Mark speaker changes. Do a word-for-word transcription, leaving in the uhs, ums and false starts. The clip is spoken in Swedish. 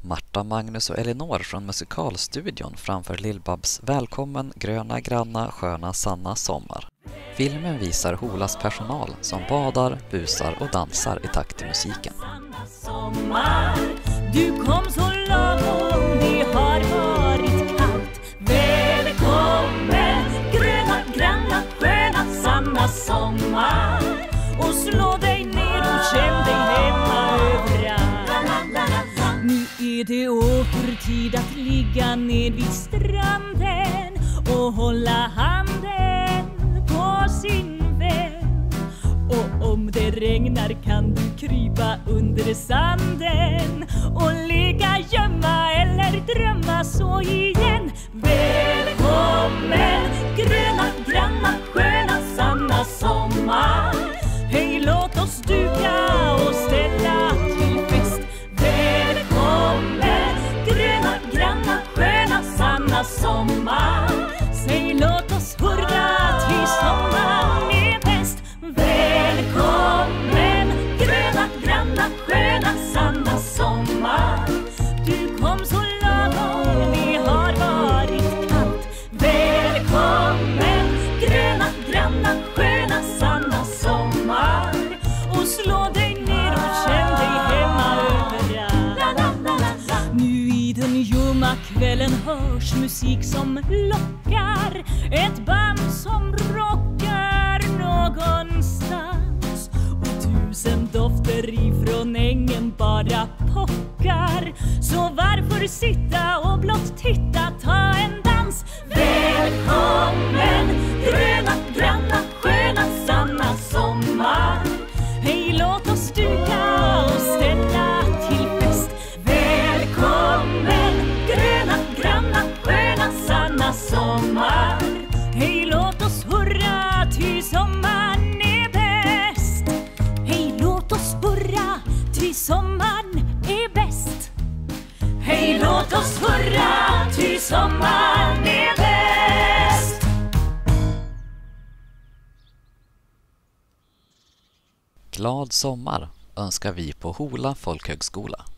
Speaker 1: Marta, Magnus och Elinor från musikalstudion framför Lill-Babs Välkommen, gröna, granna, sköna, sanna sommar. Filmen visar Holas personal som badar, busar och dansar i takt till musiken.
Speaker 2: Sommar, du kom så lagom, det har varit kallt. Välkommen, gröna, granna, sköna, sanna sommar. Och slå dig ner och känn dig hemma överallt. Nu är det åter tid att ligga ned vid stranden och hålla handen på sin vän. Och om det regnar kan du krypa under sanden och ligga, gömma eller drömma så igen. Välkommen, gröna, granna, sköna, sanna sommar. Hej, låt oss duka och ställa till fest. Välkommen, gröna, granna, sköna, sanna sommar. Säg, låt oss hurra till sommaren är bäst. Välkommen, gröna, granna, sköna, sanna sommar. Du kom så lagom, det har varit kallt. Välkommen, gröna, granna, sköna, sanna sommar. Och slå dig ner och känn dig hemma överallt. Nu i den ljumma kvällen hörs musik som lockar. Ett band som rockar någonstans. Och tusen dofter ifrån ängen bara pockar. Så varför sitta och blott titta, ta en dans. Välkommen, gröna, granna, sköna, sanna sommar. Hej, låt oss duka och ställa till fest. Välkommen, gröna, granna, sköna, sanna sommar. Hej, låt oss hurra till sommaren är bäst. Hej, låt oss hurra till sommaren är bäst. Hej, låt oss hurra till sommaren är bäst.
Speaker 1: Glad sommar önskar vi på Hola folkhögskola.